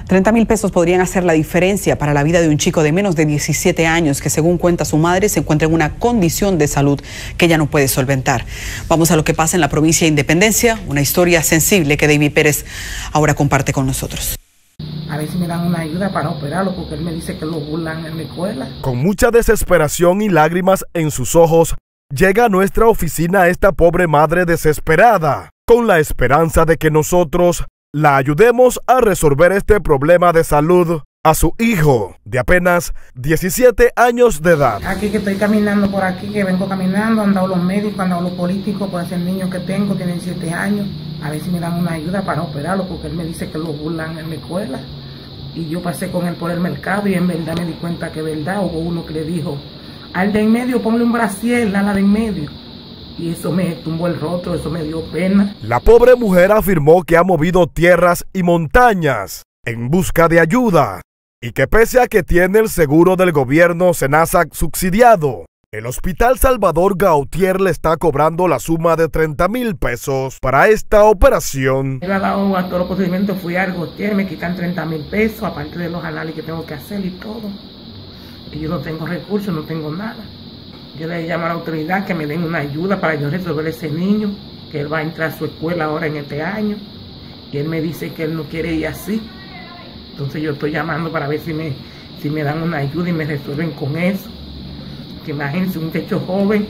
30.000 pesos podrían hacer la diferencia para la vida de un chico de menos de 17 años que, según cuenta su madre, se encuentra en una condición de salud que ella no puede solventar. Vamos a lo que pasa en la provincia de Independencia, una historia sensible que David Pérez ahora comparte con nosotros. A ver si me dan una ayuda para operarlo, porque él me dice que lo burlan en la escuela. Con mucha desesperación y lágrimas en sus ojos, llega a nuestra oficina esta pobre madre desesperada, con la esperanza de que nosotros la ayudemos a resolver este problema de salud a su hijo, de apenas 17 años de edad. Aquí que estoy caminando por aquí, que vengo caminando, han dado los médicos, han dado los políticos, por ese niño que tengo, tiene 7 años. A ver si me dan una ayuda para operarlo, porque él me dice que lo burlan en la escuela. Y yo pasé con él por el mercado y en verdad me di cuenta que es verdad. Hubo uno que le dijo, al de en medio ponle un brasier, a la de en medio. Y eso me tumbó el rostro, eso me dio pena. La pobre mujer afirmó que ha movido tierras y montañas en busca de ayuda y que pese a que tiene el seguro del gobierno SENASA subsidiado, el Hospital Salvador Gautier le está cobrando la suma de 30.000 pesos para esta operación. Él ha dado a todos los procedimientos, fui al Gautier, me quitan 30.000 pesos, aparte de los análisis que tengo que hacer y todo. Y yo no tengo recursos, no tengo nada. Yo le llamo a la autoridad que me den una ayuda para yo resolver ese niño, que él va a entrar a su escuela ahora en este año. Y él me dice que él no quiere ir así. Entonces yo estoy llamando para ver si me dan una ayuda y me resuelven con eso. Que imagínense un techo joven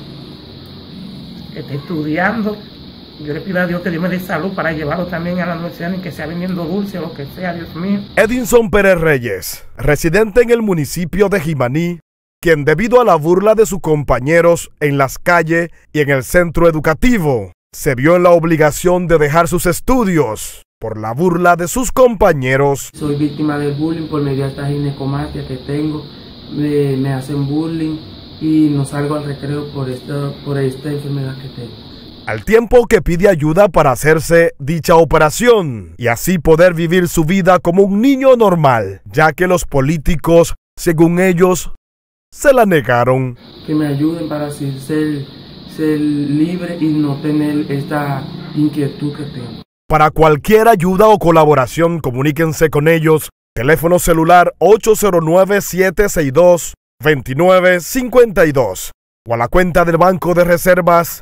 que está estudiando. Yo le pido a Dios que Dios me dé salud para llevarlo también a la universidad, ni que sea vendiendo dulce o lo que sea, Dios mío. Edinson Pérez Reyes, residente en el municipio de Jimaní, quien debido a la burla de sus compañeros en las calles y en el centro educativo, se vio en la obligación de dejar sus estudios por la burla de sus compañeros. Soy víctima del bullying por medio de esta ginecomastia que tengo. Me hacen bullying y no salgo al recreo por esta enfermedad que tengo. Al tiempo que pide ayuda para hacerse dicha operación y así poder vivir su vida como un niño normal, ya que los políticos, según ellos, se la negaron. Que me ayuden para así ser libre y no tener esta inquietud que tengo. Para cualquier ayuda o colaboración, comuníquense con ellos. Teléfono celular 809-762-2952 o a la cuenta del Banco de Reservas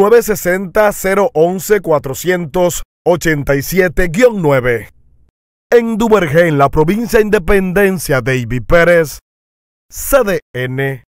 960-011-487-9. En Duvergé, en la provincia de Independencia, David Pérez, CDN.